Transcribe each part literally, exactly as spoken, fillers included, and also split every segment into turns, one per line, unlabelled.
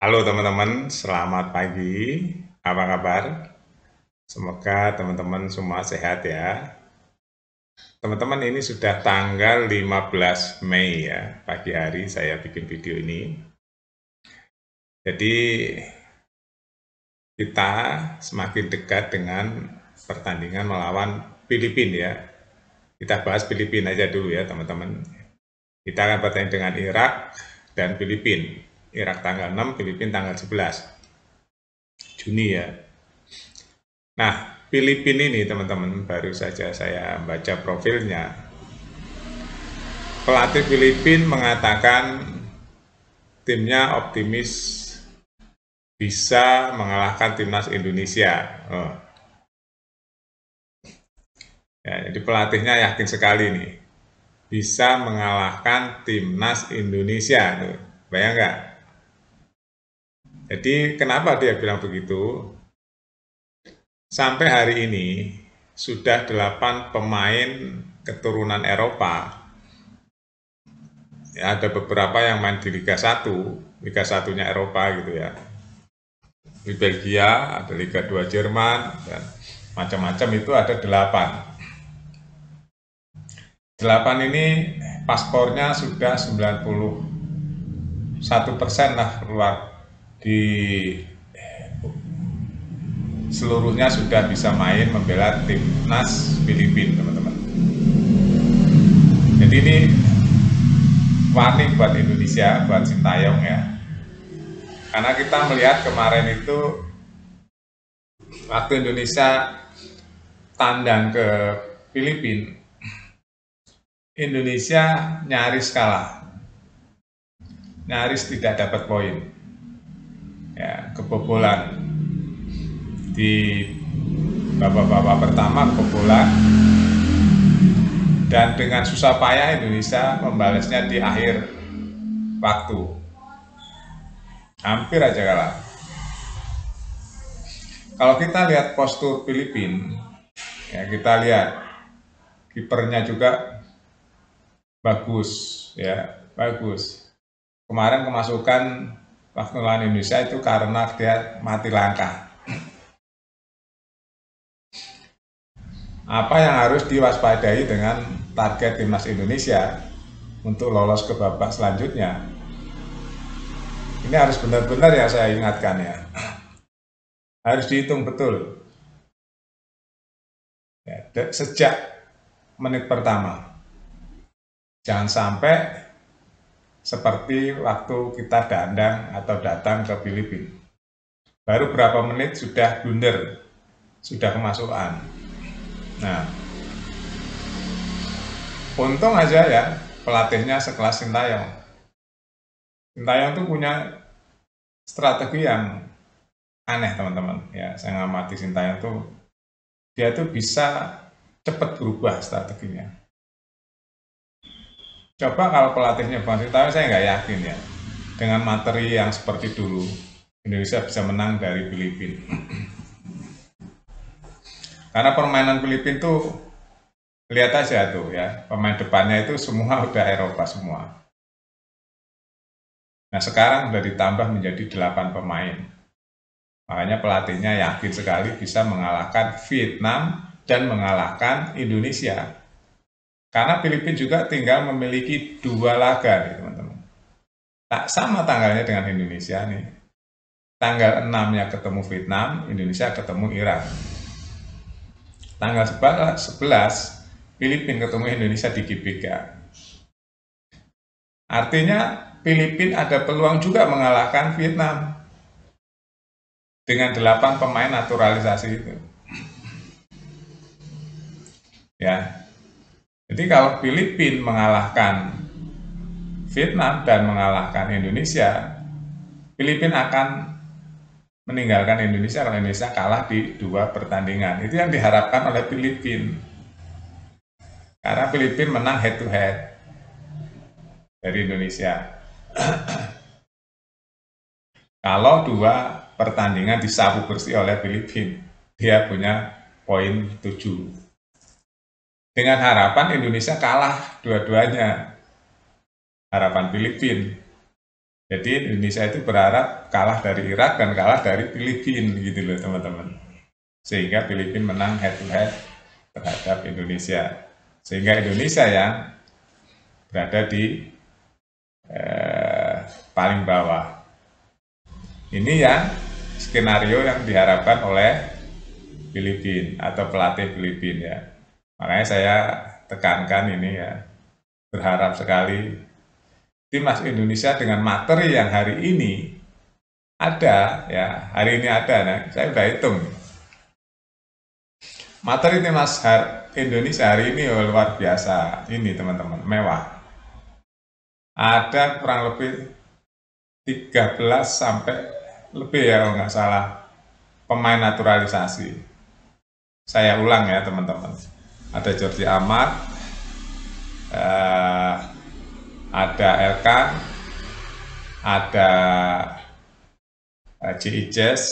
Halo teman-teman, selamat pagi. Apa kabar? Semoga teman-teman semua sehat ya. Teman-teman, ini sudah tanggal lima belas Mei ya. Pagi hari saya bikin video ini. Jadi kita semakin dekat dengan pertandingan melawan Filipina ya. Kita bahas Filipina aja dulu ya teman-teman. Kita akan bertanding dengan Irak dan Filipina. Irak tanggal enam, Filipina tanggal sebelas Juni ya. Nah, Filipina ini teman-teman, baru saja saya baca profilnya. Pelatih Filipina mengatakan timnya optimis bisa mengalahkan timnas Indonesia. Oh. Ya, jadi pelatihnya yakin sekali nih, bisa mengalahkan timnas Indonesia. Tuh. Bayang nggak? Jadi kenapa dia bilang begitu? Sampai hari ini sudah delapan pemain keturunan Eropa. Ya, ada beberapa yang main di Liga satu, Liga satunya Eropa gitu ya. Di Belgia, ada Liga dua Jerman, dan macam-macam itu ada delapan. Delapan ini paspornya sudah sembilan puluh satu persen lah keluar. Di seluruhnya sudah bisa main membela timnas Filipina, teman-teman. Jadi ini warning buat Indonesia, buat Sintayong ya. Karena kita melihat kemarin itu waktu Indonesia tandang ke Filipina, Indonesia nyaris kalah, nyaris tidak dapat poin, ya, kebobolan di babak-babak pertama, kebobolan, dan dengan susah payah Indonesia membalasnya di akhir waktu, hampir aja kalah. Kalau kita lihat postur Filipina, ya kita lihat kipernya juga bagus, ya bagus. Kemarin kemasukan waktu lawan Indonesia itu karena dia mati langkah. Apa yang harus diwaspadai dengan target timnas Indonesia untuk lolos ke babak selanjutnya? Ini harus benar-benar ya saya ingatkan ya. Harus dihitung betul. Ya, sejak menit pertama. Jangan sampai seperti waktu kita dandang atau datang ke Filipina. Baru berapa menit sudah blunder, sudah kemasukan. Nah, untung aja ya pelatihnya sekelas Sintayong. Sintayong tuh punya strategi yang aneh teman-teman. Ya, saya ngamati Sintayong tuh, dia tuh bisa cepat berubah strateginya. Coba kalau pelatihnya Bang Sintayong, saya nggak yakin ya. Dengan materi yang seperti dulu, Indonesia bisa menang dari Filipina. Karena permainan Filipina tuh, lihat aja tuh ya, pemain depannya itu semua udah Eropa semua. Nah sekarang sudah ditambah menjadi delapan pemain. Makanya pelatihnya yakin sekali bisa mengalahkan Vietnam dan mengalahkan Indonesia. Karena Filipina juga tinggal memiliki dua laga nih teman-teman. Tak sama tanggalnya dengan Indonesia nih. Tanggal enam-nya ketemu Vietnam, Indonesia ketemu Irak. Tanggal sebelas, Filipina ketemu Indonesia di G B K. Artinya Filipina ada peluang juga mengalahkan Vietnam dengan delapan pemain naturalisasi itu. Ya. Jadi kalau Filipina mengalahkan Vietnam dan mengalahkan Indonesia, Filipina akan meninggalkan Indonesia kalau Indonesia kalah di dua pertandingan. Itu yang diharapkan oleh Filipina. Karena Filipina menang head to head dari Indonesia. Kalau dua pertandingan disapu bersih oleh Filipina, dia punya poin tujuh. Dengan harapan Indonesia kalah dua-duanya. Harapan Filipina. Jadi Indonesia itu berharap kalah dari Irak dan kalah dari Filipina gitu loh teman-teman. Sehingga Filipina menang head to head terhadap Indonesia. Sehingga Indonesia yang berada di eh, paling bawah. Ini yang skenario yang diharapkan oleh Filipina atau pelatih Filipina ya. Makanya saya tekankan ini ya, berharap sekali timnas Indonesia dengan materi yang hari ini ada ya, hari ini ada, nah saya udah hitung materi timnas Indonesia hari ini oh, luar biasa ini teman-teman, mewah. Ada kurang lebih tiga belas sampai lebih ya kalau nggak salah pemain naturalisasi. Saya ulang ya teman-teman, ada Jordi Amat, eh, ada Elkan, ada J I Jazz,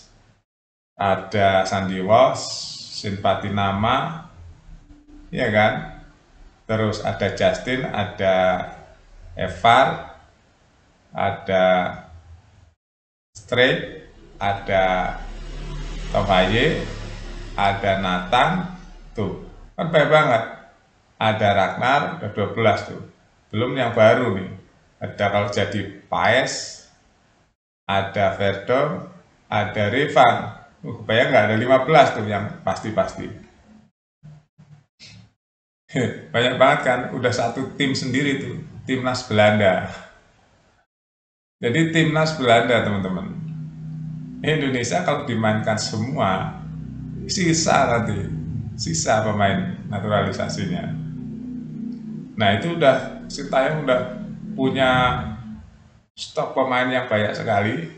ada Sandy Walsh, Simpati Nama, ya kan? Terus ada Justin, ada Evar, ada Straight, ada Tom Haye, ada Nathan, tuh kan banyak banget. Ada Ragnar, udah dua belas tuh. Belum yang baru nih. Ada kalau jadi Paes, ada Verdon, ada Revan. Uh, bayang nggak ada lima belas tuh yang pasti-pasti. Banyak banget kan, udah satu tim sendiri tuh, timnas Belanda. Jadi timnas Belanda teman-teman. Indonesia kalau dimainkan semua, sisa nanti, sisa pemain naturalisasinya. Nah itu udah, Sintayong udah punya stok pemain yang banyak sekali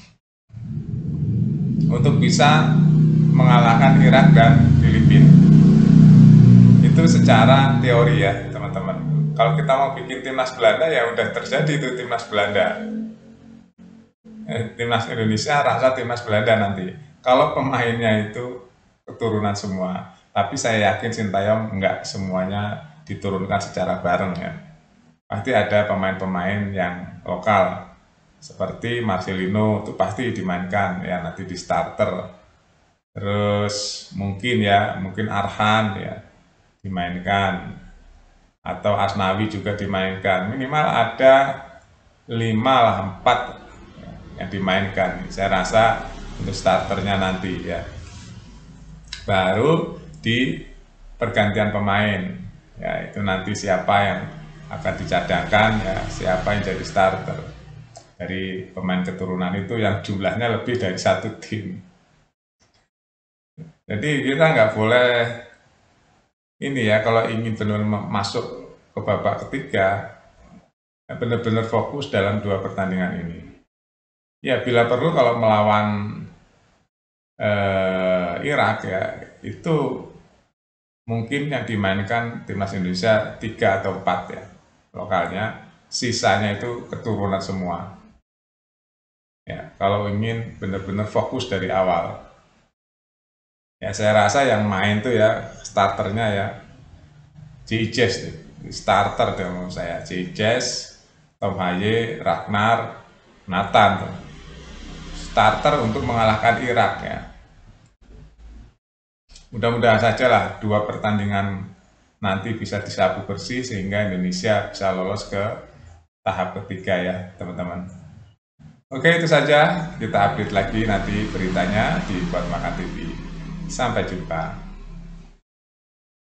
untuk bisa mengalahkan Irak dan Filipina. Itu secara teori ya teman-teman. Kalau kita mau bikin timnas Belanda ya udah terjadi itu timnas Belanda. Eh, timnas Indonesia rasa timnas Belanda nanti. Kalau pemainnya itu keturunan semua, tapi saya yakin Sintayong nggak semuanya diturunkan secara bareng ya. Pasti ada pemain-pemain yang lokal seperti Marcelino itu pasti dimainkan ya nanti di starter. Terus mungkin ya, mungkin Arhan ya dimainkan atau Asnawi juga dimainkan. Minimal ada lima lah, empat yang dimainkan. Saya rasa untuk starternya nanti ya. Baru di pergantian pemain ya itu nanti siapa yang akan dicadangkan ya, siapa yang jadi starter dari pemain keturunan itu yang jumlahnya lebih dari satu tim. Jadi kita nggak boleh ini ya, kalau ingin benar-benar masuk ke babak ketiga ya benar-benar fokus dalam dua pertandingan ini. Ya bila perlu kalau melawan eh, Irak ya itu mungkin yang dimainkan timnas Indonesia tiga atau empat ya lokalnya, sisanya itu keturunan semua. Ya, kalau ingin benar-benar fokus dari awal. Ya, saya rasa yang main tuh ya starternya ya J I Jazz tuh, starter deh menurut saya. J I Jazz, Tom Haye, Ragnar, Nathan tuh. Starter untuk mengalahkan Irak ya. Mudah-mudahan saja lah dua pertandingan nanti bisa disapu bersih sehingga Indonesia bisa lolos ke tahap ketiga ya teman-teman. Oke itu saja, kita update lagi nanti beritanya di Buat Makan T V. Sampai jumpa.